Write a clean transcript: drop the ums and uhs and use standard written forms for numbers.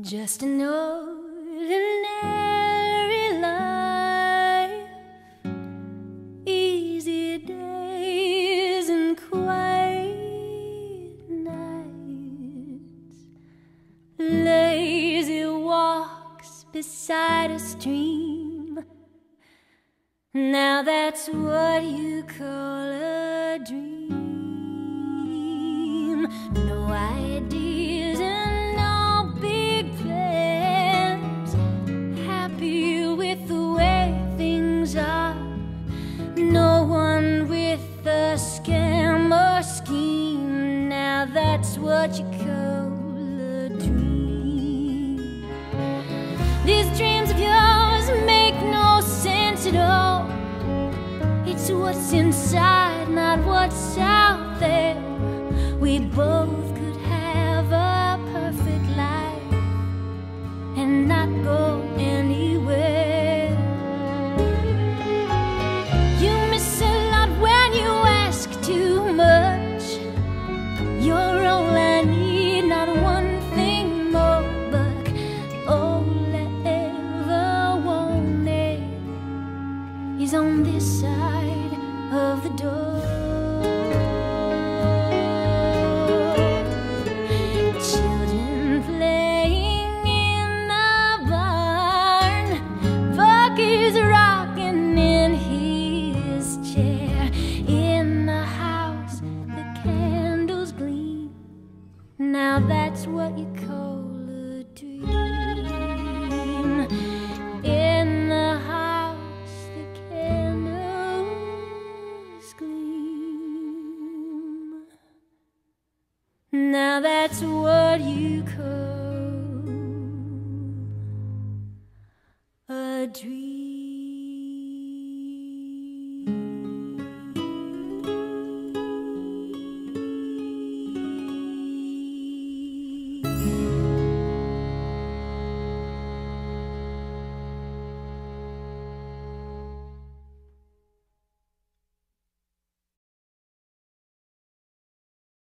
Just an ordinary life, easy days and quiet nights, lazy walks beside a stream. Now that's what you call a dream. No ideas and no big plans, happy with the way things are. No one with a scam or scheme. Now that's what you call a dream. These dreams of yours make no sense at all. It's what's inside, not what's out there. We both could have a perfect life and not go anywhere. You miss a lot when you ask too much. You're all I need, not one thing more. But all I ever wanted is on this side of the door. Children playing in the barn, Bucky's rocking in his chair. In the house the candles gleam. Now that's what you call a dream. In the house the candles gleam. Now that's what you call a dream.